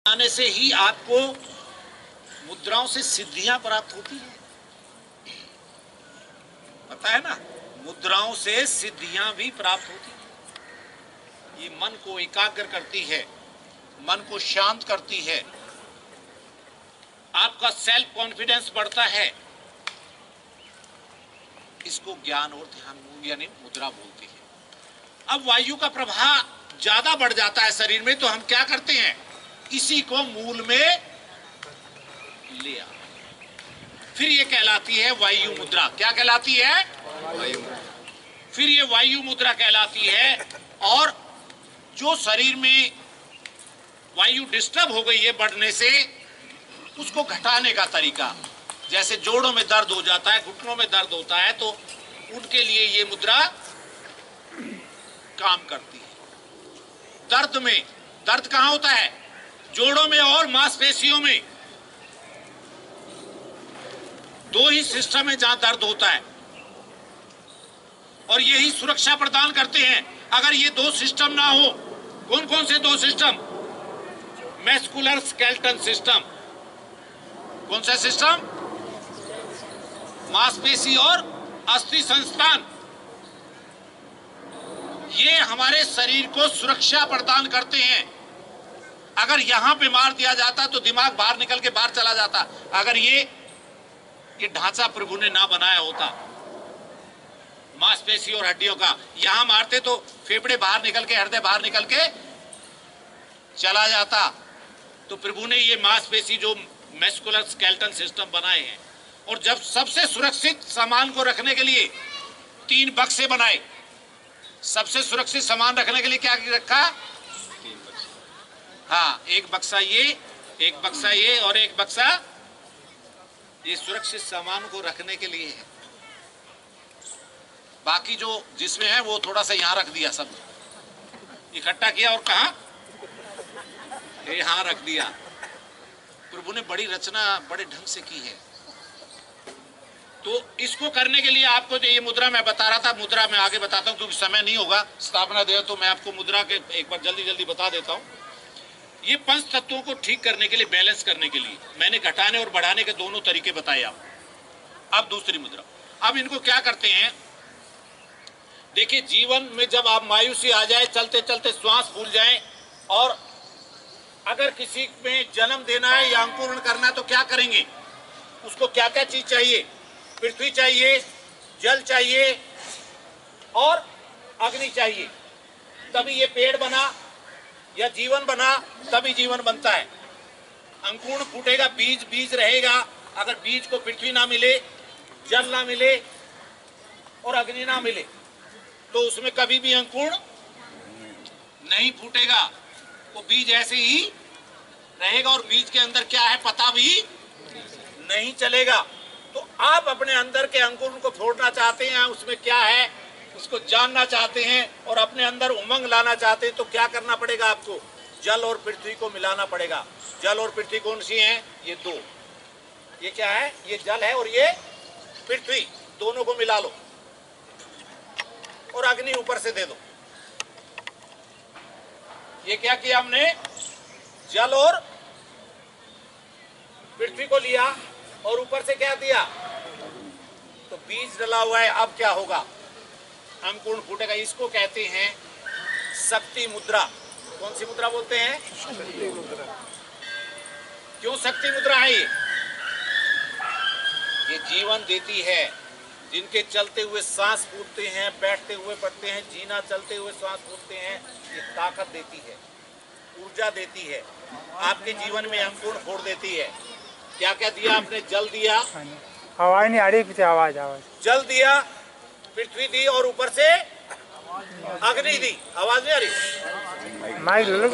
आने से ही आपको मुद्राओं से सिद्धियां प्राप्त होती हैं, पता है ना। मुद्राओं से सिद्धियां भी प्राप्त होती हैं। ये मन को एकाग्र करती है, मन को शांत करती है, आपका सेल्फ कॉन्फिडेंस बढ़ता है। इसको ज्ञान और ध्यान यानी मुद्रा बोलती है। अब वायु का प्रभाव ज्यादा बढ़ जाता है शरीर में, तो हम क्या करते हैं, इसी को मूल में ले आ, फिर ये कहलाती है वायु मुद्रा। क्या कहलाती है? वायु। फिर ये वायु मुद्रा कहलाती है। और जो शरीर में वायु डिस्टर्ब हो गई है बढ़ने से, उसको घटाने का तरीका, जैसे जोड़ों में दर्द हो जाता है, घुटनों में दर्द होता है, तो उनके लिए ये मुद्रा काम करती है। दर्द में, दर्द कहां होता है? जोड़ों में और मांसपेशियों में। दो ही सिस्टम है जहां दर्द होता है, और यही सुरक्षा प्रदान करते हैं। अगर ये दो सिस्टम ना हो, कौन कौन से दो सिस्टम? Muscular skeleton system. कौन सा सिस्टम? मांसपेशी और अस्थि संस्थान। ये हमारे शरीर को सुरक्षा प्रदान करते हैं। अगर यहां पे मार दिया जाता तो दिमाग बाहर निकल के बाहर चला जाता। अगर ये ढांचा प्रभु ने ना बनाया होता मांसपेशी और हड्डियों का, यहां मारते तो फेफड़े बाहर निकल के, हृदय बाहर निकल के चला जाता। तो प्रभु ने ये मांसपेशी जो मस्कुलर स्केलेटन सिस्टम बनाए हैं, और जब सबसे सुरक्षित सामान को रखने के लिए 3 बक्से बनाए। सबसे सुरक्षित सामान रखने के लिए क्या रखा? 3 बक्से। हाँ, एक बक्सा ये, एक बक्सा ये, और एक बक्सा ये सुरक्षित सामान को रखने के लिए है। बाकी जो जिसमें है वो थोड़ा सा यहां रख दिया, सब इकट्ठा किया और कहा यहां रख दिया। प्रभु ने बड़ी रचना बड़े ढंग से की है। तो इसको करने के लिए आपको जो ये मुद्रा मैं बता रहा था, मुद्रा मैं आगे बताता हूं क्योंकि समय नहीं होगा स्थापना दे, तो मैं आपको मुद्रा के एक बार जल्दी जल्दी बता देता हूं। ये 5 तत्वों को ठीक करने के लिए, बैलेंस करने के लिए मैंने घटाने और बढ़ाने के दोनों तरीके बताए आपको। अब दूसरी मुद्रा, अब इनको क्या करते हैं, देखिए जीवन में जब आप मायूसी आ जाए, चलते चलते श्वास भूल जाएं, और अगर किसी में जन्म देना है या अंकुरण करना है तो क्या करेंगे? उसको क्या क्या चीज चाहिए? पृथ्वी चाहिए, जल चाहिए और अग्नि चाहिए। तभी ये पेड़ बना या जीवन बना, तभी जीवन बनता है। अंकुरण फूटेगा, बीज रहेगा। अगर बीज को पृथ्वी ना मिले, जल ना मिले और अग्नि ना मिले, तो उसमें कभी भी अंकुरण नहीं फूटेगा। वो बीज ऐसे ही रहेगा, और बीज के अंदर क्या है पता भी नहीं चलेगा। तो आप अपने अंदर के अंकुरण को फोड़ना चाहते हैं, उसमें क्या है उसको जानना चाहते हैं, और अपने अंदर उमंग लाना चाहते हैं, तो क्या करना पड़ेगा आपको? जल और पृथ्वी को मिलाना पड़ेगा। जल और पृथ्वी कौन सी हैं? ये दो। ये क्या है? ये जल है और ये पृथ्वी, दोनों को मिला लो और अग्नि ऊपर से दे दो। ये क्या किया हमने? जल और पृथ्वी को लिया और ऊपर से क्या दिया? तो बीज डला हुआ है। अब क्या होगा? अंकुरण फूटेगा। इसको कहते हैं शक्ति मुद्रा। कौन सी मुद्रा बोलते हैं? शक्ति मुद्रा। क्यों शक्ति मुद्रा है ये जीवन देती है। जिनके चलते हुए सांस फूलते हैं, बैठते हुए पड़ते हैं, जीना चलते हुए सांस फूलते हैं, ये ताकत देती है, ऊर्जा देती है, आपके जीवन में अंकुरण फोड़ देती है। क्या क्या दिया आपने? जल दिया, आवाज नहीं आ रही, पीछे आवाज जल दिया, पृथ्वी दी और ऊपर से अग्नि दी। आवाज नहीं आ रही? माइक लो।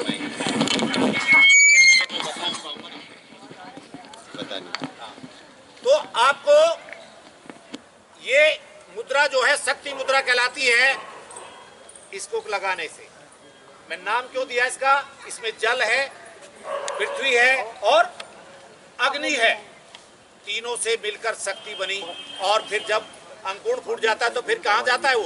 तो आपको ये मुद्रा जो है शक्ति मुद्रा कहलाती है। इसको लगाने से, मैं नाम क्यों दिया इसका? इसमें जल है, पृथ्वी है और अग्नि है, तीनों से मिलकर शक्ति बनी। और फिर जब अंकुरण फूट जाता है तो फिर कहां जाता है वो?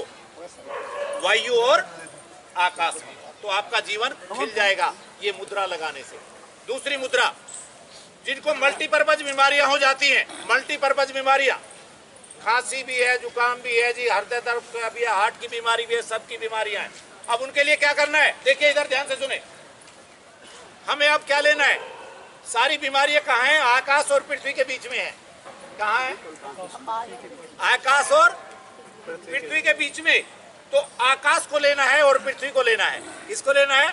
वायु और आकाश में। तो आपका जीवन खिल जाएगा ये मुद्रा लगाने से। दूसरी मुद्रा, जिनको मल्टीपर्पज बीमारियां हो जाती हैं, मल्टीपर्पज बीमारियां, खांसी भी है, जुकाम भी है जी, हृदय दर्द का भी है, हार्ट की बीमारी भी है, सबकी बीमारियां हैं। अब उनके लिए क्या करना है, देखिए इधर ध्यान से सुने, हमें अब क्या लेना है, सारी बीमारियां कहाँ हैं, आकाश और पृथ्वी के बीच में है। कहाँ है, आकाश और पृथ्वी के बीच में। तो आकाश को लेना है और पृथ्वी को लेना है। किसको लेना है,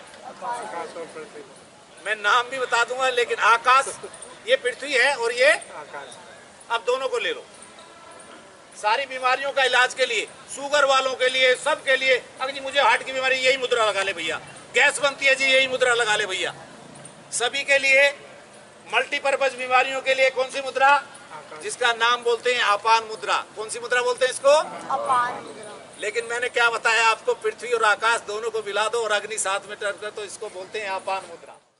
मैं नाम भी बता दूंगा, लेकिन आकाश, ये पृथ्वी है और ये आकाश, अब दोनों को ले लो। सारी बीमारियों का इलाज के लिए, शुगर वालों के लिए, सब के लिए, अगर जी मुझे हार्ट की बीमारी, यही मुद्रा लगा ले भैया, गैस बनती है जी, यही मुद्रा लगा ले भैया। सभी के लिए, मल्टीपर्पज बीमारियों के लिए कौन सी मुद्रा, जिसका नाम बोलते हैं अपान मुद्रा। कौन सी मुद्रा बोलते हैं इसको, अपान मुद्रा। लेकिन मैंने क्या बताया आपको, पृथ्वी और आकाश दोनों को मिला दो और अग्नि साथ में टक्कर, तो इसको बोलते हैं अपान मुद्रा।